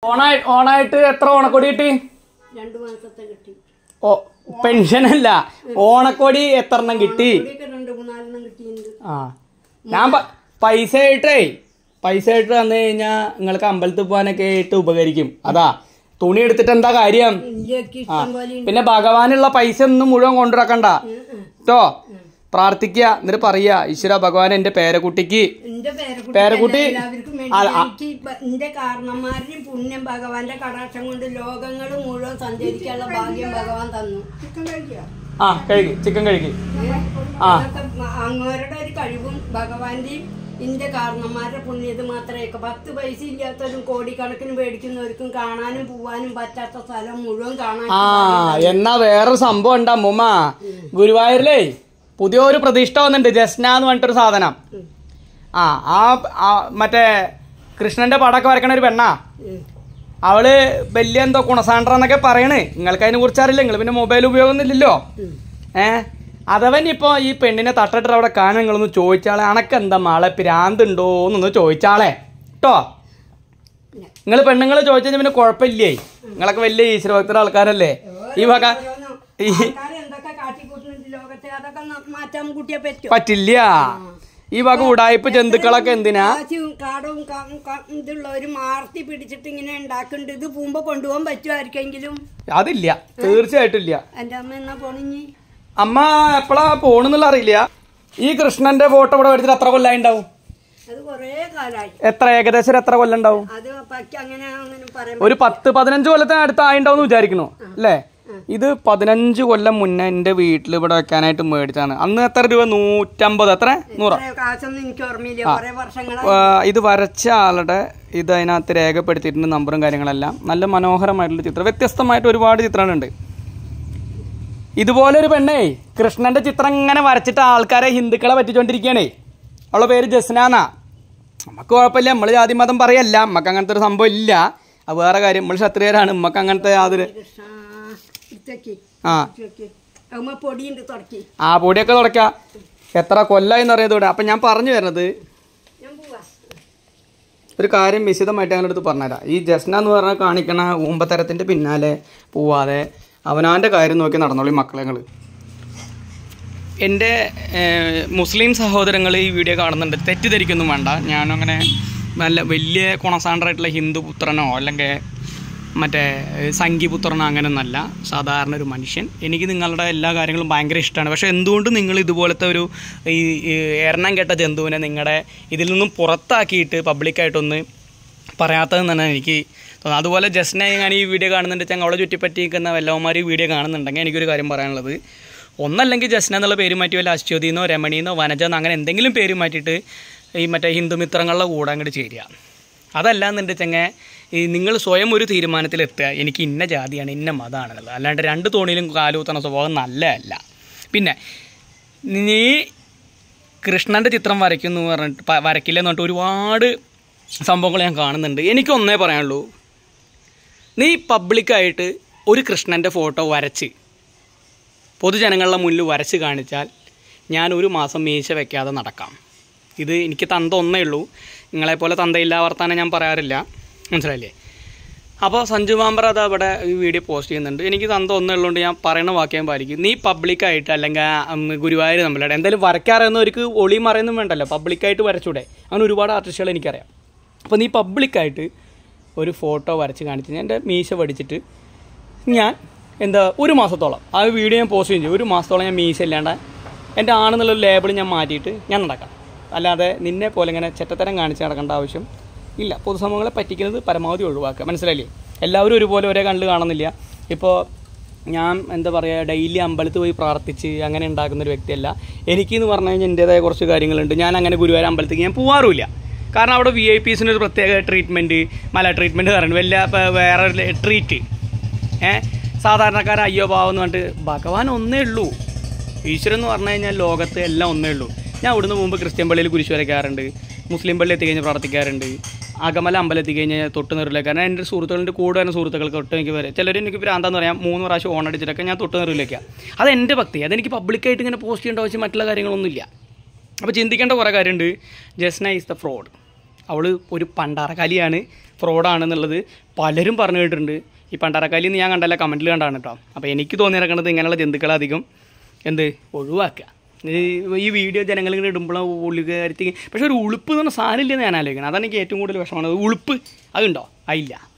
ഓണായിട്ട് എത്ര ഓണക്കൊടി കിട്ടി? 2 മാസത്തെ കിട്ടി. ഓ പെൻഷനല്ല, ഓണക്കൊടി എത്ര എണ്ണം കിട്ടി? 2-3 കിട്ടിയിട്ടുണ്ട്. ആ ഞാൻ പൈസ ആയിട്ട് തന്നു കഴിഞ്ഞാൽ നിങ്ങൾക്ക് അമ്പലത്തിൽ പോകാനൊക്കെ ആയിട്ട് ഉപകരിക്കും. അതാ തുണി എടുത്തിട്ട് എന്താ കാര്യം? പിന്നെ ഭഗവാനുള്ള പൈസ ഒന്നും മുഴുവൻ കൊണ്ടുവരക്കണ്ട കേട്ടോ. പ്രാർത്ഥിക്കുക, എന്നിട്ട് പറയാ ഈശ്വര ഭഗവാൻ എന്റെ പേരക്കുട്ടിക്ക് പേരക്കുട്ടി എന്റെ കാരണന്മാരുടെയും പുണ്യം ഭഗവാന്റെ കടാക്ഷം കൊണ്ട് ലോകങ്ങൾ മുഴുവൻ സഞ്ചരിക്കാനുള്ള ഭാഗ്യം ഭഗവാൻ തന്നു. ചിക്കൻ കഴിക്കും. അങ്ങോരുടെ ഒരു കഴിവും ഭഗവാന്റെയും ഇന്റെ കാരണന്മാരുടെ പുണ്യത് മാത്രമേ 10 പൈസ ഇല്ലാത്തവരും കോടിക്കണക്കിന് മേടിക്കുന്നവർക്കും കാണാനും പോവാനും പറ്റാത്ത സ്ഥലം മുഴുവൻ കാണാൻ. എന്നാ വേറൊരു സംഭവം ഉണ്ട് അമ്മൂമ്മ. ഗുരുവായൂരിലേ പുതിയൊരു പ്രതിഷ്ഠ വന്നിട്ടുണ്ട്, ജസ്ന എന്ന് പറഞ്ഞിട്ടൊരു സാധനം. മറ്റേ കൃഷ്ണന്റെ പടമൊക്കെ വരക്കണ ഒരു പെണ്ണാ. അവള് വലിയ എന്തോ ഗുണസാണ്ട്രെന്നൊക്കെ പറയണ്. നിങ്ങൾക്ക് അതിനെ കുറിച്ച് അറിയില്ല, നിങ്ങൾ പിന്നെ മൊബൈൽ ഉപയോഗമൊന്നുമില്ലല്ലോ. അതവൻ ഇപ്പൊ ഈ പെണ്ണിനെ തട്ടിട്ട് അവിടെ കാണാൻ നിങ്ങളൊന്ന് ചോദിച്ചാളെ, അണക്കെന്താ മാളെ പ്രാന്തുണ്ടോ എന്നൊന്ന് ചോദിച്ചാളെ കേട്ടോ. നിങ്ങൾ പെണ്ണുങ്ങൾ ചോദിച്ചാൽ പിന്നെ കുഴപ്പമില്ലേ, നിങ്ങളൊക്കെ വലിയ ഈശ്വരഭക്തരുടെ ആൾക്കാരല്ലേ. ഈ വക പറ്റില്ല. ഈ വക ഉടായ്പ ജന്തുക്കളൊക്കെ എന്തിനാ കാടവും ഇതുള്ളവര് മാർത്തി പിടിച്ചിട്ട് ഇങ്ങനെ ഉണ്ടാക്കുന്നുണ്ട്. ഇത് പൂമ്പോ കൊണ്ടുപോകാൻ പറ്റുമായിരിക്കെങ്കിലും? അതില്ല, തീർച്ചയായിട്ടും ഇല്ല. എന്റെ അമ്മ എന്നാ പോണിഞ്ഞി? അമ്മ എപ്പോഴാ പോണെന്നുള്ള അറിയില്ല. ഈ കൃഷ്ണന്റെ ഫോട്ടോ ഇവിടെ മേടിച്ചിട്ട് എത്ര കൊല്ലായി ഉണ്ടാവും? അത് കൊറേ കാലായി. ഏകദേശം എത്ര കൊല്ലം ഉണ്ടാവും? ഒരു 10-15 കൊല്ലത്തിന് അടുത്ത് ആയിണ്ടാവും വിചാരിക്കണു അല്ലേ? ഇത് 15 കൊല്ലം മുന്നേ എന്റെ വീട്ടിൽ ഇവിടെ വെക്കാനായിട്ട് മേടിച്ചാണ്. അന്ന് എത്ര രൂപ? 150, എത്ര 100? ഇത് വരച്ച ആളുടെ ഇത് അതിനകത്ത് രേഖപ്പെടുത്തിയിട്ടുണ്ട്, നമ്പറും കാര്യങ്ങളെല്ലാം. നല്ല മനോഹരമായിട്ടുള്ള ചിത്രം, വ്യത്യസ്തമായിട്ട് ഒരുപാട് ചിത്രങ്ങളുണ്ട്. ഇതുപോലെ ഒരു പെണ്ണേ കൃഷ്ണന്റെ ചിത്രം ഇങ്ങനെ വരച്ചിട്ട് ആൾക്കാരെ ഹിന്ദുക്കളെ പറ്റിച്ചോണ്ടിരിക്കുകയാണേ. അവളുടെ പേര് ജസ്നാന്നാ. നമുക്ക് കുഴപ്പമില്ല, നമ്മൾ ജാതി മതം പറയല്ല, നമുക്ക് അങ്ങനത്തെ ഒരു സംഭവം ഇല്ല. അത് വേറെ കാര്യം, നമ്മൾ ക്ഷത്രിയരാണ്, നമുക്ക് അങ്ങനത്തെ യാതൊരു പൊടിയൊക്കെ തുടക്കാം. എത്ര കൊല്ലായിന്ന് അറിയാം ഇവിടെ. അപ്പൊ ഞാൻ പറഞ്ഞു വരുന്നത് ഒരു കാര്യം വിശദമായിട്ട് അങ്ങനെ അടുത്ത് പറഞ്ഞുതരാം. ഈ ജസ്ന എന്ന് പറഞ്ഞാൽ കാണിക്കണ ഊമ്പത്തരത്തിന്റെ പിന്നാലെ പോവാതെ അവനാൻ്റെ കാര്യം നോക്കി നടന്നോളൂ മക്കളെങ്ങൾ. എൻ്റെ മുസ്ലിം സഹോദരങ്ങൾ ഈ വീഡിയോ കാണുന്നുണ്ട്, തെറ്റിദ്ധരിക്കൊന്നും വേണ്ട. ഞാനങ്ങനെ നല്ല വലിയ കൊണസാണ്ടറായിട്ടുള്ള ഹിന്ദു പുത്രനോ അല്ലെങ്കിൽ മറ്റേ സംഘിപുത്രനോ അങ്ങനെയൊന്നല്ല, സാധാരണ ഒരു മനുഷ്യൻ. എനിക്ക് നിങ്ങളുടെ എല്ലാ കാര്യങ്ങളും ഭയങ്കര ഇഷ്ടമാണ്. പക്ഷേ എന്തുകൊണ്ട് നിങ്ങൾ ഇതുപോലത്തെ ഒരു ഈ എണ്ണം കെട്ട ജന്തുവിനെ നിങ്ങളുടെ ഇതിൽ നിന്നും പുറത്താക്കിയിട്ട് പബ്ലിക്കായിട്ടൊന്ന് പറയാത്തതെന്ന് തന്നെ എനിക്ക് തോന്നുന്നു. അതുപോലെ ജസ്നെ ഞാൻ ഈ വീഡിയോ കാണുന്നുണ്ട്, അവളെ ചുറ്റിപ്പറ്റിയിരിക്കുന്ന വല്ലവന്മാർ ഈ വീഡിയോ കാണുന്നുണ്ടെങ്കിൽ എനിക്കൊരു കാര്യം പറയാനുള്ളത്, ഒന്നല്ലെങ്കിൽ ജസ്ന എന്നുള്ള പേര് മാറ്റി വല്ല അശ്വതിന്നോ രമണിന്നോ വനജെന്നോ അങ്ങനെ എന്തെങ്കിലും പേര് മാറ്റിയിട്ട് ഈ മറ്റേ ഹിന്ദുമിത്രങ്ങളുടെ കൂടെ അങ്ങോട്ട് ചേരുക. അതല്ലാന്നുണ്ടെച്ചെങ്കിൽ ഈ നിങ്ങൾ സ്വയം ഒരു തീരുമാനത്തിലെത്തുക, എനിക്ക് ഇന്ന ജാതിയാണ് ഇന്ന മതമാണെന്നുള്ളത്. അല്ലാണ്ട് 2 തോണിയിലും കാലൂത്തുന്ന സ്വഭാവം നല്ലതല്ല. പിന്നെ നീ കൃഷ്ണൻ്റെ ചിത്രം വരയ്ക്കുന്നു വരയ്ക്കില്ലെന്ന് പറഞ്ഞിട്ട് ഒരുപാട് സംഭവങ്ങൾ ഞാൻ കാണുന്നുണ്ട്. എനിക്കൊന്നേ പറയാനുള്ളൂ, നീ പബ്ലിക്കായിട്ട് ഒരു കൃഷ്ണൻ്റെ ഫോട്ടോ വരച്ച് പൊതുജനങ്ങളുടെ മുന്നിൽ വരച്ച് കാണിച്ചാൽ ഞാൻ 1 മാസം മീശ വയ്ക്കാതെ നടക്കാം. ഇത് എനിക്ക് തന്ത ഒന്നേ ഉള്ളൂ, നിങ്ങളെപ്പോലെ തന്തയില്ലാ വർത്താനം ഞാൻ പറയാറില്ല, മനസ്സിലായില്ലേ? അപ്പോൾ സഞ്ജു മാമ്പർ അത് അവിടെ ഈ വീഡിയോ പോസ്റ്റ് ചെയ്യുന്നുണ്ട്. എനിക്ക് തന്ത ഒന്നേ ഉള്ളതുകൊണ്ട് ഞാൻ പറയുന്ന വാക്യം പാലിക്കും. നീ പബ്ലിക്കായിട്ട് അല്ലെങ്കിൽ ഗുരുവായൂർ നമ്മളുടെ എന്തായാലും വരയ്ക്കാറിയുന്നവർക്ക് ഒളി മറയൊന്നും വേണ്ടല്ലോ, പബ്ലിക്കായിട്ട് വരച്ചൂടെ? അങ്ങനെ ഒരുപാട് ആർട്ടിസ്റ്റുകൾ എനിക്കറിയാം. അപ്പോൾ നീ പബ്ലിക്കായിട്ട് ഒരു ഫോട്ടോ വരച്ച് കാണിച്ച് ഞാൻ എൻ്റെ മീശ പഠിച്ചിട്ട് ഞാൻ 1 മാസത്തോളം ആ വീഡിയോ ഞാൻ പോസ്റ്റ് ചെയ്യും. 1 മാസത്തോളം ഞാൻ മീശ ഇല്ലാണ്ട് എൻ്റെ ആണെന്നുള്ളൊരു ലേബിൾ ഞാൻ മാറ്റിയിട്ട് ഞാൻ നടക്കാം. അല്ലാതെ നിന്നെ പോലെ ഇങ്ങനെ ചെറ്റത്തരം കാണിച്ച് നടക്കേണ്ട ആവശ്യം ഇല്ല. പൊതുസമൂഹങ്ങളെ പറ്റിക്കുന്നത് പരമാവധി ഒഴിവാക്കുക, മനസ്സിലായില്ലേ? എല്ലാവരും ഒരുപോലെ ഒരേ കണ്ണിൽ കാണുന്നില്ല. ഇപ്പോൾ ഞാൻ എന്താ പറയുക, ഡെയിലി അമ്പലത്തിൽ പോയി പ്രാർത്ഥിച്ച് അങ്ങനെ ഉണ്ടാക്കുന്നൊരു വ്യക്തിയല്ല. എനിക്കെന്ന് പറഞ്ഞു കഴിഞ്ഞാൽ എൻ്റേതായ കുറച്ച് കാര്യങ്ങളുണ്ട്. ഞാൻ അങ്ങനെ ഗുരുവായൂർ അമ്പലത്തേക്ക് ഞാൻ പോകാറുമില്ല. കാരണം അവിടെ VIPസിനൊരു പ്രത്യേക ട്രീറ്റ്മെൻറ്റ്, ട്രീറ്റ്മെൻറ്റ് പറയുന്നത് വേറെ ട്രീറ്റ്. സാധാരണക്കാരൻ അയ്യോ പാവം എന്ന് പറഞ്ഞിട്ട് ഭഗവാൻ ഒന്നേ ഉള്ളൂ. ഈശ്വരൻ എന്ന് പറഞ്ഞു കഴിഞ്ഞാൽ ലോകത്ത് എല്ലാം ഒന്നേ ഉള്ളൂ. ഞാൻ ഇവിടുന്ന് മുമ്പ് ക്രിസ്ത്യൻ പള്ളിയിൽ കുരിശ് വരയ്ക്കാറുണ്ട്, മുസ്ലിം പള്ളി എത്തിക്കഴിഞ്ഞാൽ പ്രാർത്ഥിക്കാറുണ്ട്, അകമല അമ്പലം എത്തിക്കഴിഞ്ഞാൽ തൊട്ട് നിറവിലേക്കാണ്. എൻ്റെ സുഹൃത്തുക്കളുടെ കൂടെ തന്നെ സുഹൃത്തുക്കൾക്ക് തൊട്ട് എനിക്ക് വരെ ചിലർ എനിക്ക് ഭ്രാന്താന്ന് പറയാം 3 പ്രാവശ്യം ഓണടിച്ചിട്ടൊക്കെ ഞാൻ തൊട്ട് നിറവിലേക്കാണ്. അതെൻ്റെ ഭക്തി, അതെനിക്ക് പബ്ലിക്കായിട്ട് ഇങ്ങനെ പോസ്റ്റ് ചെയ്യേണ്ട ആവശ്യം മറ്റുള്ള കാര്യങ്ങളൊന്നുമില്ല. അപ്പോൾ ചിന്തിക്കേണ്ട കുറേ കാര്യമുണ്ട്. Jasna is the fraud. അവൾ ഒരു പണ്ടാറക്കാലിയാണ്, ഫ്രോഡാണെന്നുള്ളത് പലരും പറഞ്ഞു കേട്ടിട്ടുണ്ട്. ഈ പണ്ടാറക്കാലി എന്ന് ഞാൻ കണ്ടല്ല, കമൻറ്റിൽ കണ്ടാണ് കേട്ടോ. അപ്പോൾ എനിക്ക് തോന്നി നടക്കുന്നത് ഇങ്ങനെയുള്ള ജന്തുക്കളെ അധികം ഒഴിവാക്കുക. ഈ വീഡിയോ ജനങ്ങളിങ്ങനെ ഇടുമ്പോഴാണ് ഉള്ളുകാരത്തി. പക്ഷേ ഒരു ഉളുപ്പ് എന്ന് പറഞ്ഞ സാധനം ഇല്ലെന്ന് ഞാൻ ആലോചിക്കണം. അതാണ് എനിക്ക് ഏറ്റവും കൂടുതൽ വിഷമമാണ്. ഉളുപ്പ് അതുണ്ടോ? അതില്ല.